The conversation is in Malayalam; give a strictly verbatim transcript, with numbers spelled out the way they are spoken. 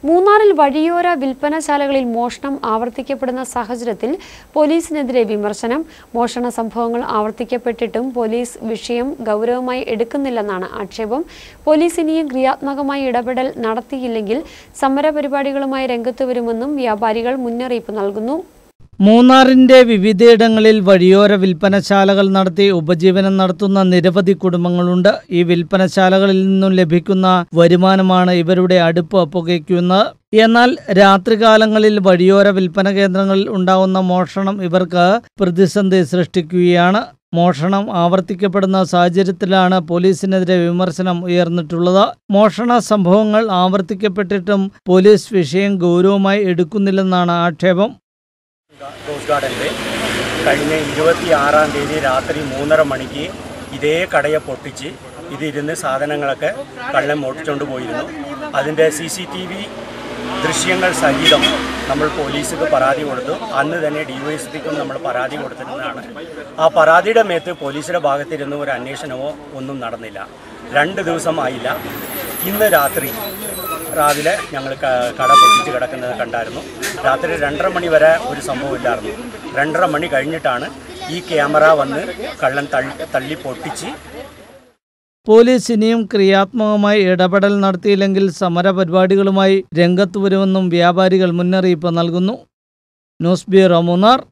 മൂന്നാറിൽ വഴിയോര വിൽപ്പനശാലകളിൽ മോഷണം ആവർത്തിക്കപ്പെടുന്ന സാഹചര്യത്തിൽ പോലീസിനെതിരെ വിമർശനം. മോഷണ സംഭവങ്ങൾ ആവർത്തിക്കപ്പെട്ടിട്ടും പോലീസ് വിഷയം ഗൗരവമായി എടുക്കുന്നില്ലെന്നാണ് ആക്ഷേപം. പോലീസ് ഇനിയും ക്രിയാത്മകമായി ഇടപെടൽ നടത്തിയില്ലെങ്കിൽ സമരപരിപാടികളുമായി രംഗത്ത് വരുമെന്നും വ്യാപാരികൾ മുന്നറിയിപ്പ് നൽകുന്നു. മൂന്നാറിന്റെ വിവിധയിടങ്ങളിൽ വഴിയോര വിൽപ്പനശാലകൾ നടത്തി ഉപജീവനം നടത്തുന്ന നിരവധി കുടുംബങ്ങളുണ്ട്. ഈ വിൽപ്പനശാലകളിൽ നിന്നും ലഭിക്കുന്ന വരുമാനമാണ് ഇവരുടെ അടുപ്പ് പുകയ്ക്കുന്നത്. എന്നാൽ രാത്രികാലങ്ങളിൽ വഴിയോര വിൽപ്പന കേന്ദ്രങ്ങളിൽ ഉണ്ടാകുന്ന മോഷണം ഇവർക്ക് പ്രതിസന്ധി സൃഷ്ടിക്കുകയാണ്. മോഷണം ആവർത്തിക്കപ്പെടുന്ന സാഹചര്യത്തിലാണ് പോലീസിനെതിരെ വിമർശനം ഉയർന്നിട്ടുള്ളത്. മോഷണ സംഭവങ്ങൾ ആവർത്തിക്കപ്പെട്ടിട്ടും പോലീസ് വിഷയം ഗൗരവമായി എടുക്കുന്നില്ലെന്നാണ് ആക്ഷേപം. റോസ് ഗാർഡനിൽ കഴിഞ്ഞ ഇരുപത്തി ആറാം തീയതി രാത്രി മൂന്നര മണിക്ക് ഇതേ കടയെ പൊട്ടിച്ച് ഇതിരുന്ന് സാധനങ്ങളൊക്കെ കള്ളൻ മോട്ടിച്ചുകൊണ്ട് പോയിരുന്നു. അതിൻ്റെ സി സി ടി വി ദൃശ്യങ്ങൾ സഹിതം നമ്മൾ പോലീസിന് പരാതി കൊടുത്തു. അന്ന് തന്നെ ഡി വൈ എസ് പിക്കും നമ്മൾ പരാതി കൊടുത്തിരുന്നതാണ്. ആ പരാതിയുടെ മേത്ത് പോലീസിൻ്റെ ഭാഗത്തിരുന്ന് ഒരു അന്വേഷണമോ ഒന്നും നടന്നില്ല. രണ്ട് ദിവസമായില്ല. ഇന്ന് രാത്രി രാവിലെ ഞങ്ങൾ കട പൊട്ടിച്ച് കിടക്കുന്നത് കണ്ടായിരുന്നു. രാത്രി രണ്ടര മണി വരെ ഒരു സംഭവമില്ലായിരുന്നു. രണ്ടര മണി കഴിഞ്ഞിട്ടാണ് ഈ ക്യാമറ വന്ന് കള്ളൻ തള്ളി തള്ളി പൊട്ടിച്ച്. പോലീസ് ഇനിയും ക്രിയാത്മകമായി ഇടപെടൽ നടത്തിയില്ലെങ്കിൽ സമരപരിപാടികളുമായി രംഗത്ത് വരുമെന്നും വ്യാപാരികൾ മുന്നറിയിപ്പ് നൽകുന്നു. News bureau Munnar.